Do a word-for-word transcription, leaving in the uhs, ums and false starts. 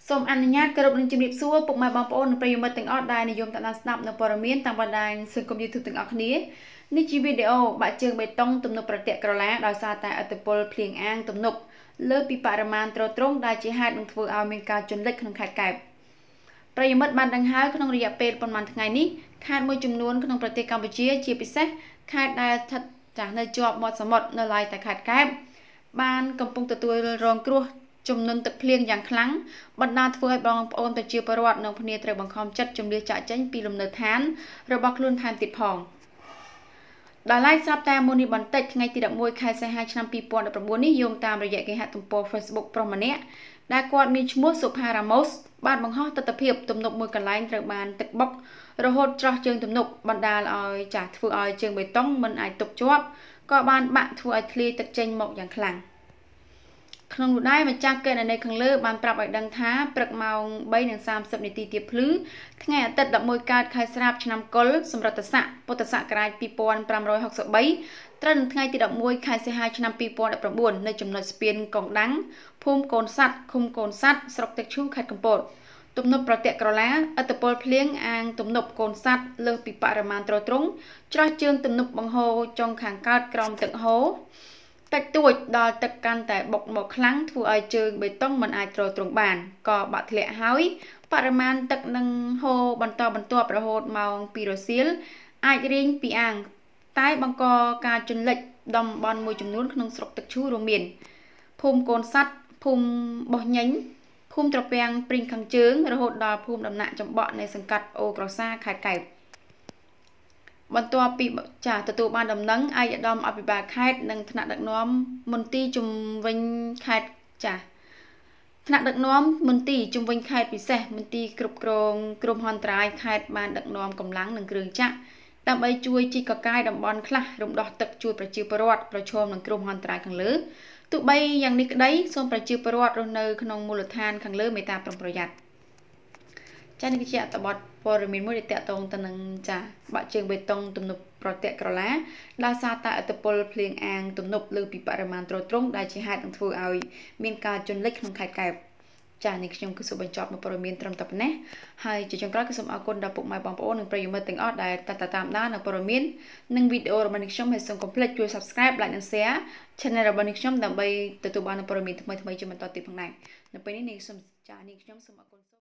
សូមអនុញ្ញាតគោរពនឹងជំរាបសួរពុកម៉ែបងប្អូននិងប្រិយមិត្តទាំងអស់ដែលនិយមតាមដានស្ដាប់នៅព័ត៌មានតាមបណ្ដាញសង្គម YouTube ទាំងអស់គ្នានេះជាវីដេអូបាក់ជើងបេតុងទំនប់ប្រទាក់ក្រឡាដោយសារតែឥទ្ធិពលភ្លៀងអាងទំនប់លើពីបរិមាណទ្រទ្រង់ដែលជាហេតុនឹងធ្វើឲ្យមានការជន់លិចក្នុងខេត្តកែបប្រិយមិត្តបានដឹងហើយក្នុងរយៈពេលប្រហែលថ្ងៃនេះខេត្តមួយចំនួនក្នុងប្រទេសកម្ពុជាជាពិសេសខេត្តដែលស្ថិតចាស់នៅជាប់មាត់សមុទ្រនៅឡើយតែខេត្តកែបបានកំពុងទទួលរងគ្រោះចំនួនទឹកភ្លៀងយ៉ាងខ្លាំងបណ្ដាធ្វើឲ្យបងប្អូនប្រជាពលរដ្ឋនៅគ្នាត្រូវបង្ខំចិត្តជម្លៀសចាក់ចេញពីលំនៅឋានរបស់ខ្លួនថែមទៀតផងដល់ឡែកស្រាប់តែមុននេះបន្តិចថ្ងៃទីដប់មួយខែសីហាឆ្នាំពីរពាន់ដប់ប្រាំបួននេះយោងតាមរយៈគេហទំព័រ Facebook ប្រុសម្នាក់ដែលគាត់មានឈ្មោះសុផារ៉ាម៉ូសបានបង្ហោះទស្សនវិជ្ជាទំនប់មួយកន្លែងត្រូវបានទឹកបុករហូតច្រោះជើងទំនប់បណ្ដាលឲ្យចាស់ធ្វើឲ្យជើងបេតុងមិនអាចទប់ជាប់ក៏បានបាក់ធ្វើឲ្យធ្លាយទឹកចេញមកយ៉ាងខ្លាំងក្នុងនោះដែរម្ចាស់កេរ្តិ៍នៅខាងលើបានប្រាប់ឲ្យដឹងថាព្រឹកម៉ោងបីនិងសាមសិបនាទីទៀបភ្លឺថ្ងៃអាទិត្យដប់មួយកើតខែស្រាប់ឆ្នាំកុលសម្រិតស័កពុទ្ធសករាជពីរពាន់ប្រាំរយហកសិបបីត្រូវនឹងថ្ងៃទីដប់មួយខែសីហាឆ្នាំពីរពាន់ដប់ប្រាំបួននៅចំណុចស្ពានកងដាំងភូមិកូនស័តឃុំកូនស័តស្រុកទឹកឈូខេត្តកំពតទំនប់ប្រទាក់ក្រឡាឥទ្ធិពលភ្លៀងអាងទំនប់កូនស័តលើសពីបរិមាណទ្រទ្រង់ច្រោះជើងទំនប់បង្ហូរចុងខាងកើតក្រោមទឹកហូរតិចតួចដល់ទឹកកាន់តែបុកមកខ្លាំងធ្វើឲ្យជើងបេតុងមិនអាចទ្រទ្រង់បានក៏បាក់ធ្លាក់ហើយបរិមាណទឹកនឹងហូរបន្តបន្ទាប់រហូតម៉ោងពីររសៀលអាចរីងពីអាងតែបង្កការជន់លិចតំបន់មួយចំនួនក្នុងស្រុកទឹកឈូរួមមានភូមិកូនស័តភូមិបោះញញភូមិត្រពាំងព្រីងខាងជើងរហូតដល់ភូមិដំណាក់ចំបក់នៃសង្កាត់អូក្រសាខេត្តកែបបន្ទាប់ពីចាទទួលបានដំណឹងឯកឧត្តមអភិបាលខេត្តនិងថ្នាក់ដឹកនាំមន្ទីរជំវិញខេត្តចាថ្នាក់ដឹកនាំមន្ទីរជំវិញខេត្តពិសេសមន្ទីរគ្រប់គ្រងគ្រោះមហន្តរាយខេត្តបានដឹកនាំកម្លាំងនិងគ្រឿងចាក់ដើម្បីជួយជីកកកាយតំបន់ខ្លះរំដោះទឹកជួយប្រជាពលរដ្ឋប្រឈមនឹងគ្រោះមហន្តរាយខាងលើទោះបីយ៉ាងនេះក្តីសូមប្រជាពលរដ្ឋរស់នៅក្នុងមូលដ្ឋានខាងលើមេត្តាប្រុងប្រយ័ត្នចានេះគឺជាអត្ថបទព័ត៌មានមួយដែលតាក់ទងទៅនឹងចាបាក់ជើងបេតុងទំនប់ប្រទាក់ក្រឡាដោយសារតែឥទ្ធិពលភ្លៀងអាងទំនប់លើពីបរិមាណទ្រទ្រង់ដែលជាហេតុនឹងធ្វើឲ្យមានការជន់លិចក្នុងខេត្តកែបចានេះខ្ញុំគឺសូមបញ្ចប់នៅព័ត៌មានត្រឹមតែប៉ុណ្ណេះហើយជាចុងក្រោយគឺសូមអរគុណដល់ពុកម៉ែបងប្អូននិងប្រិយមិត្តទាំងអស់ដែលតាមដាននៅព័ត៌មាននិងវីដេអូរបស់ខ្ញុំហើយសូមកុំភ្លេចជួយ Subscribe Like និង Share Channel របស់ខ្ញុំដើម្បីទទួលបានព័ត៌មានថ្មីៗជាបន្តទៀតផងដែរនៅពេលនេះនាងសូមចានេះខ្ញុំសូមអរគុណ